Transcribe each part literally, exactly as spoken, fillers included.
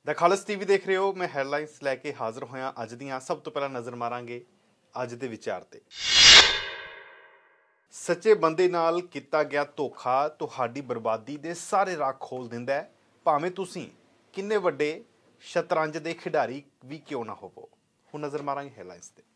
The खालस TV देख रहे हो। मैं हैडलाइनस लैके हाजिर होया। अज दियां सब तो पहला नज़र मारांगे अज दे विचार ते। सच्चे बंदे नाल कीता गया धोखा तुहाडी बर्बादी दे सारे राह खोल दिंदा है, भावें तुसीं किन्ने वड्डे शतरंज दे खिडारी भी क्यों ना होवो। हुण नज़र मारांगे हैडलाइनस ते।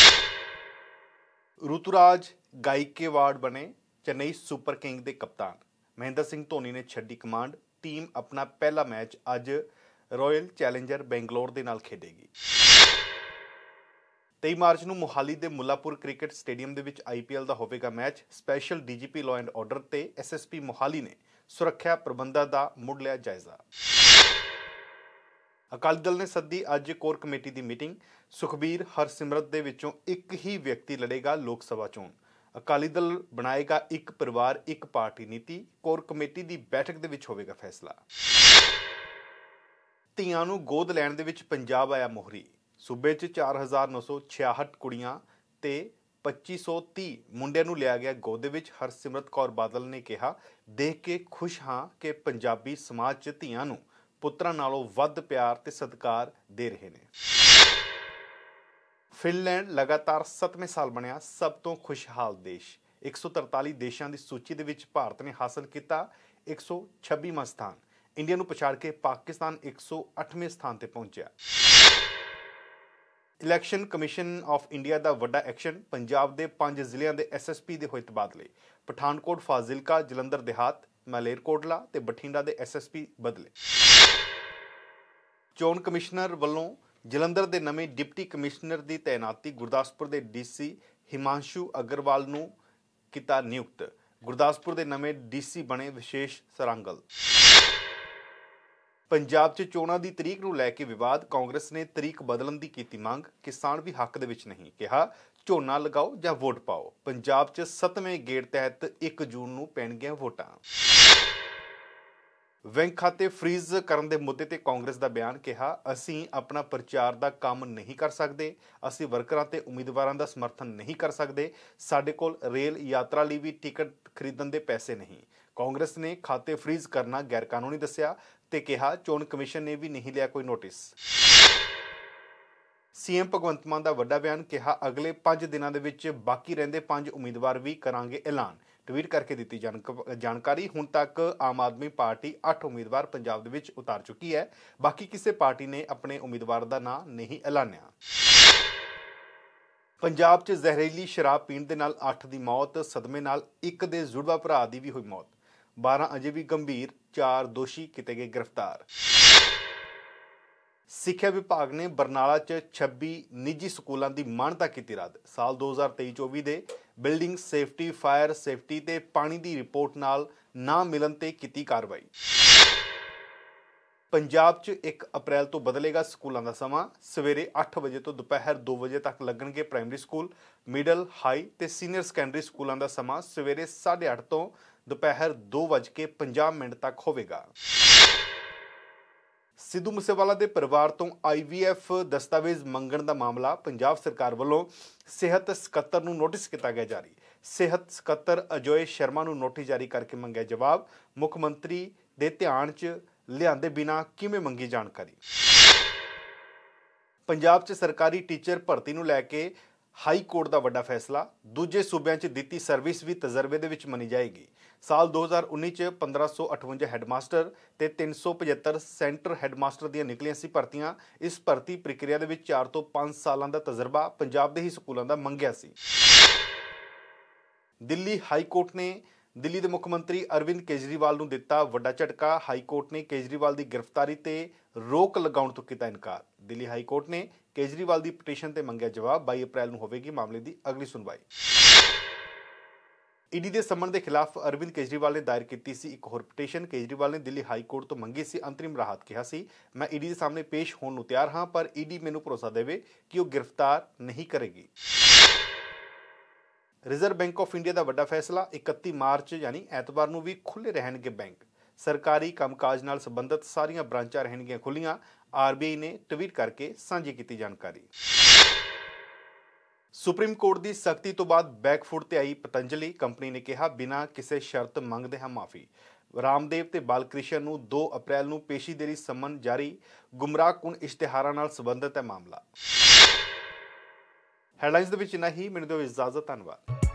ऋतुराज गायकेवाड़ बने चेन्नई सुपर किंग के कप्तान। महेंद्र सिंह धोनी ने छड्डी कमांड। टीम अपना पहला मैच अज रॉयल चैलेंजर बेंगलोर के नाल खेडेगी। तेई मार्च ਨੂੰ मोहाली के मुलापुर क्रिकेट स्टेडियम ਦੇ ਵਿੱਚ आई पी एल का ਹੋਵੇਗਾ match. Special D G P law and order ਤੇ एस एस पी मोहाली ने सुरक्षा प्रबंधों का मुड़ लिया जायजा। अकाली दल ने सद्दी अज कोर कमेटी की मीटिंग। सुखबीर हरसिमरत ਦੇ ਵਿੱਚੋਂ एक ही व्यक्ति लड़ेगा लोक सभा चोण। अकाली दल बनाएगा एक परिवार एक पार्टी नीति। कोर कमेटी की बैठक ਦੇ ਵਿੱਚ ਹੋਵੇਗਾ फैसला। ਧੀਆਂ ਨੂੰ ਗੋਦ ਲੈਣ ਦੇ ਵਿੱਚ ਪੰਜਾਬ ਆਇਆ ਮੋਹਰੀ। सूबे च चार हज़ार नौ सौ छियाहठ कुड़ियां ते पच्ची सौ तीह मुंडिਆਂ ਨੂੰ ਲਿਆ ਗਿਆ ਗੋਦ ਦੇ ਵਿੱਚ। ਹਰਸਿਮਰਤ ਕੌਰ ਬਾਦਲ ਨੇ ਕਿਹਾ, ਦੇਖ ਕੇ ਖੁਸ਼ ਹਾਂ ਕਿ ਪੰਜਾਬੀ ਸਮਾਜ 'ਚ ਧੀਆਂ ਨੂੰ ਪੁੱਤਰਾਂ ਨਾਲੋਂ ਵੱਧ ਪਿਆਰ ਤੇ ਸਤਿਕਾਰ ਦੇ ਰਹੇ ਨੇ। ਫਿਨਲੈਂਡ ਲਗਾਤਾਰ ਸੱਤਵੇਂ ਸਾਲ ਬਣਿਆ ਸਭ ਤੋਂ ਖੁਸ਼ਹਾਲ ਦੇਸ਼। एक सौ तरताली ਦੇਸ਼ਾਂ ਦੀ ਸੂਚੀ ਦੇ ਵਿੱਚ ਭਾਰਤ ਨੇ ਹਾਸਲ ਕੀਤਾ एक सौ छब्बीवां ਸਥਾਨ। ਇੰਡੀਆ ਨੂੰ ਪਛਾੜ ਕੇ ਪਾਕਿਸਤਾਨ एक सौ ਅੱਠਵੇਂ ਸਥਾਨ ਤੇ ਪਹੁੰਚਿਆ। ਇਲੈਕਸ਼ਨ ਕਮਿਸ਼ਨ ਆਫ ਇੰਡੀਆ ਦਾ ਵੱਡਾ ਐਕਸ਼ਨ। ਪੰਜਾਬ ਦੇ ਪੰਜ ਜ਼ਿਲ੍ਹਿਆਂ ਦੇ ਐਸ ਐਸ ਪੀ ਦੇ ਹੋਏ ਤਬਾਦਲੇ। ਪਠਾਨਕੋਟ, ਫਾਜ਼ਿਲਕਾ, ਜਲੰਧਰ ਦੇਹਾਤ, ਮਲੇਰਕੋਟਲਾ ਤੇ ਬਠਿੰਡਾ ਦੇ ਐਸ ਐਸ ਪੀ ਬਦਲੇ। ਚੋਣ ਕਮਿਸ਼ਨਰ ਵੱਲੋਂ ਜਲੰਧਰ ਦੇ ਨਵੇਂ ਡਿਪਟੀ ਕਮਿਸ਼ਨਰ ਦੀ ਤੈਨਾਤੀ। ਗੁਰਦਾਸਪੁਰ ਦੇ ਡੀ ਸੀ ਹਿਮਾਂਸ਼ੂ ਅਗਰਵਾਲ ਨੂੰ ਕੀਤਾ ਨਿਯੁਕਤ। ਗੁਰਦਾਸਪੁਰ ਦੇ ਨਵੇਂ ਡੀ ਸੀ ਬਣੇ ਵਿਸ਼ੇਸ਼ ਸਰਾਂਗਲ। ਪੰਜਾਬ 'ਚ ਚੋਣਾਂ ਦੀ ਤਰੀਕ ਨੂੰ ਲੈ ਕੇ ਵਿਵਾਦ। ਕਾਂਗਰਸ ਨੇ ਤਰੀਕ ਬਦਲਣ ਦੀ ਕੀਤੀ ਮੰਗ। ਕਿਸਾਨ ਵੀ ਹੱਕ ਦੇ ਵਿੱਚ ਨਹੀਂ। ਕਿਹਾ, ਝੋਨਾ ਲਗਾਓ ਜਾਂ ਵੋਟ ਪਾਓ। ਪੰਜਾਬ 'ਚ ਸੱਤਵੇਂ ਗੇੜ ਤਹਿਤ ਇੱਕ ਜੂਨ ਨੂੰ ਪੈਣਗੀਆਂ ਵੋਟਾਂ। ਬੈਂਕ ਖਾਤੇ ਫ੍ਰੀਜ਼ ਕਰਨ ਦੇ ਮੁੱਦੇ ਤੇ ਕਾਂਗਰਸ ਦਾ ਬਿਆਨ। ਕਿਹਾ, ਅਸੀਂ ਆਪਣਾ ਪ੍ਰਚਾਰ ਦਾ ਕੰਮ ਨਹੀਂ ਕਰ ਸਕਦੇ। ਅਸੀਂ ਵਰਕਰਾਂ ਤੇ ਉਮੀਦਵਾਰਾਂ ਦਾ ਸਮਰਥਨ ਨਹੀਂ ਕਰ ਸਕਦੇ। ਸਾਡੇ ਕੋਲ ਰੇਲ ਯਾਤਰਾ ਲਈ ਵੀ ਟਿਕਟ ਖਰੀਦਣ ਦੇ ਪੈਸੇ ਨਹੀਂ। ਕਾਂਗਰਸ ਨੇ ਖਾਤੇ ਫ੍ਰੀਜ਼ ਕਰਨਾ ਗੈਰ ਕਾਨੂੰਨੀ ਦੱਸਿਆ ਤੇ ਕਿਹਾ, ਚੋਣ ਕਮਿਸ਼ਨ ਨੇ ਵੀ ਨਹੀਂ ਲਿਆ ਕੋਈ ਨੋਟਿਸ। ਸੀਐਮ ਭਗਵੰਤ ਮਾਨ ਦਾ ਵੱਡਾ ਬਿਆਨ। ਕਿਹਾ, ਅਗਲੇ ਪੰਜ ਦਿਨਾਂ ਦੇ ਵਿੱਚ ਬਾਕੀ ਰਹਿੰਦੇ ਪੰਜ ਉਮੀਦਵਾਰ ਵੀ ਕਰਾਂਗੇ ਐਲਾਨ। ਟਵੀਟ ਕਰਕੇ ਦਿੱਤੀ ਜਾਣਕਾਰੀ। ਹੁਣ ਤੱਕ ਆਮ ਆਦਮੀ ਪਾਰਟੀ ਅੱਠ ਉਮੀਦਵਾਰ ਪੰਜਾਬ ਦੇ ਵਿੱਚ ਉਤਾਰ ਚੁੱਕੀ ਹੈ। ਬਾਕੀ ਕਿਸੇ ਪਾਰਟੀ ਨੇ ਆਪਣੇ ਉਮੀਦਵਾਰ ਦਾ ਨਾਂ ਨਹੀਂ ਐਲਾਨਿਆ। ਪੰਜਾਬ 'ਚ ਜ਼ਹਿਰੀਲੀ ਸ਼ਰਾਬ ਪੀਣ ਦੇ ਨਾਲ ਅੱਠ ਦੀ ਮੌਤ। ਸਦਮੇ ਨਾਲ ਇੱਕ ਦੇ ਜੁੜਵਾ ਭਰਾ ਦੀ ਵੀ ਹੋਈ ਮੌਤ। ਬਾਰਾਂ ਅਜੇ ਵੀ ਗੰਭੀਰ। ਚਾਰ ਦੋਸ਼ੀ ਕੀਤੇ ਗਏ ਗ੍ਰਿਫਤਾਰ। ਸਿੱਖਿਆ ਵਿਭਾਗ ਨੇ ਬਰਨਾਲਾ 'ਚ ਛੱਬੀ ਨਿੱਜੀ ਸਕੂਲਾਂ ਦੀ ਮਾਨਤਾ ਕੀਤੀ ਰੱਦ। ਸਾਲ ਦੋ ਹਜ਼ਾਰ ਤੇਈ ਚੌਵੀ ਦੇ ਬਿਲਡਿੰਗ ਸੇਫਟੀ, ਫਾਇਰ ਸੇਫਟੀ ਤੇ ਪਾਣੀ ਦੀ ਰਿਪੋਰਟ ਨਾਲ ਨਾ ਮਿਲਣ ਤੇ ਕੀਤੀ ਕਾਰਵਾਈ। ਪੰਜਾਬ 'ਚ ਇੱਕ ਅਪ੍ਰੈਲ ਤੋਂ ਬਦਲੇਗਾ ਸਕੂਲਾਂ ਦਾ ਸਮਾਂ। ਸਵੇਰੇ ਅੱਠ ਵਜੇ ਤੋਂ ਦੁਪਹਿਰ ਦੋ ਵਜੇ ਤੱਕ ਲੱਗਣਗੇ ਪ੍ਰਾਇਮਰੀ ਸਕੂਲ। ਮਿਡਲ, ਹਾਈ ਤੇ ਸੀਨੀਅਰ ਸੈਕੰਡਰੀ ਸਕੂਲਾਂ ਦਾ ਸਮਾਂ ਸਵੇਰੇ ਸਾਢੇ ਅੱਠ ਤੋਂ ਦੁਪਹਿਰ ਦੋ ਵੱਜ ਕੇ ਪੰਜਾਹ ਮਿੰਟ ਤੱਕ ਹੋਵੇਗਾ। ਸਿੱਧੂ ਮੂਸੇਵਾਲਾ ਦੇ ਪਰਿਵਾਰ ਤੋਂ ਆਈ ਵੀ ਐਫ ਦਸਤਾਵੇਜ਼ ਮੰਗਣ ਦਾ ਮਾਮਲਾ। ਪੰਜਾਬ ਸਰਕਾਰ ਵੱਲੋਂ ਸਿਹਤ ਸਕੱਤਰ ਨੂੰ ਨੋਟਿਸ ਕੀਤਾ ਗਿਆ ਜਾਰੀ। ਸਿਹਤ ਸਕੱਤਰ ਅਜੋਏ ਸ਼ਰਮਾ ਨੂੰ ਨੋਟਿਸ ਜਾਰੀ ਕਰਕੇ ਮੰਗਿਆ ਜਵਾਬ। ਮੁੱਖ ਮੰਤਰੀ ਦੇ ਧਿਆਨ 'ਚ ਲਿਆਂਦੇ ਬਿਨਾਂ ਕਿਵੇਂ ਮੰਗੀ ਜਾਣਕਾਰੀ। ਪੰਜਾਬ 'ਚ ਸਰਕਾਰੀ ਟੀਚਰ ਭਰਤੀ ਨੂੰ ਲੈ ਕੇ ਹਾਈ ਕੋਰਟ ਦਾ ਵੱਡਾ ਫੈਸਲਾ। ਦੂਜੇ ਸੂਬਿਆਂ 'ਚ ਦਿੱਤੀ ਸਰਵਿਸ ਵੀ ਤਜਰਬੇ ਦੇ ਵਿੱਚ ਮੰਨੀ ਜਾਏਗੀ। ਸਾਲ ਦੋ ਹਜ਼ਾਰ ਉੱਨੀ 'ਚ ਪੰਦਰਾਂ ਸੌ ਅਠਵੰਜਾ ਹੈਡਮਾਸਟਰ ਤੇ ਤਿੰਨ ਸੌ ਪਝੱਤਰ ਸੈਂਟਰ ਹੈਡਮਾਸਟਰ ਦੀਆਂ ਨਿਕਲੀਆਂ ਸੀ ਭਰਤੀਆਂ। ਇਸ ਭਰਤੀ ਪ੍ਰਕਿਰਿਆ ਦੇ ਵਿੱਚ ਚਾਰ ਤੋਂ ਪੰਜ ਸਾਲਾਂ ਦਾ ਤਜਰਬਾ ਪੰਜਾਬ ਦੇ ਹੀ ਸਕੂਲਾਂ ਦਾ ਮੰਗਿਆ ਸੀ। ਦਿੱਲੀ ਹਾਈ ਕੋਰਟ ਨੇ ਦਿੱਲੀ ਦੇ ਮੁੱਖ ਮੰਤਰੀ ਅਰਵਿੰਦ ਕੇਜਰੀਵਾਲ ਨੂੰ ਦਿੱਤਾ ਵੱਡਾ ਝਟਕਾ। ਹਾਈ ਕੋਰਟ ਨੇ ਕੇਜਰੀਵਾਲ ਦੀ ਗ੍ਰਿਫਤਾਰੀ ਤੇ ਰੋਕ ਲਗਾਉਣ ਤੋਂ ਕੀਤਾ ਇਨਕਾਰ। ਦਿੱਲੀ ਹਾਈ ਕੋਰਟ ਨੇ ਕੇਜਰੀਵਾਲ ਦੀ ਪਟੀਸ਼ਨ ਤੇ ਮੰਗਿਆ ਜਵਾਬ। ਬਾਈ ਅਪ੍ਰੈਲ ਨੂੰ ਹੋਵੇਗੀ ਮਾਮਲੇ ਦੀ ਅਗਲੀ ਸੁਣਵਾਈ। ਈਡੀ ਦੇ ਸੰਮਨ ਦੇ ਖਿਲਾਫ ਅਰਵਿੰਦ ਕੇਜਰੀਵਾਲ ਨੇ ਦਾਇਰ ਕੀਤੀ ਸੀ ਇੱਕ ਹੋਰ ਪਟੀਸ਼ਨ। ਕੇਜਰੀਵਾਲ ਨੇ ਦਿੱਲੀ ਹਾਈ ਕੋਰਟ ਤੋਂ ਮੰਗੀ ਸੀ ਅੰਤਰਿਮ ਰਾਹਤ। ਕਿਹਾ ਸੀ, ਮੈਂ ਈਡੀ ਦੇ ਸਾਹਮਣੇ ਪੇਸ਼ ਹੋਣ ਨੂੰ ਤਿਆਰ ਹਾਂ, ਪਰ ਈਡੀ ਮੈਨੂੰ ਭਰੋਸਾ ਦੇਵੇ ਕਿ ਉਹ ਗ੍ਰਿਫਤਾਰ ਨਹੀਂ ਕਰੇਗੀ। ਰਿਜ਼ਰਵ ਬੈਂਕ ਆਫ ਇੰਡੀਆ ਦਾ ਵੱਡਾ ਫੈਸਲਾ। ਇਕੱਤੀ ਮਾਰਚ ਯਾਨੀ ਐਤਵਾਰ ਨੂੰ ਵੀ ਖੁੱਲ੍ਹੇ ਰਹਿਣਗੇ ਬੈਂਕ। ਸਰਕਾਰੀ ਕੰਮਕਾਜ ਨਾਲ ਸੰਬੰਧਿਤ ਸਾਰੀਆਂ ਬ੍ਰਾਂਚਾਂ ਰਹਿਣਗੀਆਂ ਖੁੱਲ੍ਹੀਆਂ। ਆਰ ਬੀ ਆਈ ਨੇ ਟਵੀਟ ਕਰਕੇ ਸਾਂਝੀ ਕੀਤੀ ਜਾਣਕਾਰੀ। ਸੁਪਰੀਮ ਕੋਰਟ ਦੀ ਸਖਤੀ ਤੋਂ ਬਾਅਦ ਬੈਕਫੁੱਟ ਤੇ ਆਈ ਪਤੰਜਲੀ। ਕੰਪਨੀ ਨੇ ਕਿਹਾ, ਬਿਨਾਂ ਕਿਸੇ ਸ਼ਰਤ ਮੰਗਦੇ ਹਾਂ ਮਾਫੀ। ਰਾਮਦੇਵ ਤੇ ਬਾਲਕ੍ਰਿਸ਼ਨ ਨੂੰ ਦੋ ਅਪ੍ਰੈਲ ਨੂੰ ਪੇਸ਼ੀ ਦੇ ਲਈ ਸੰਮਨ ਜਾਰੀ। ਗੁੰਮਰਾਹਕੁਨ ਇਸ਼ਤਿਹਾਰਾਂ ਨਾਲ ਸੰਬੰਧਿਤ ਹੈ ਮਾਮਲਾ। ਹੈਡਲਾਈਨਸ ਦੇ ਵਿੱਚ ਇੰਨਾ ਹੀ। ਮੈਨੂੰ ਦਿਓ ਇਜਾਜ਼ਤ। ਧੰਨਵਾਦ।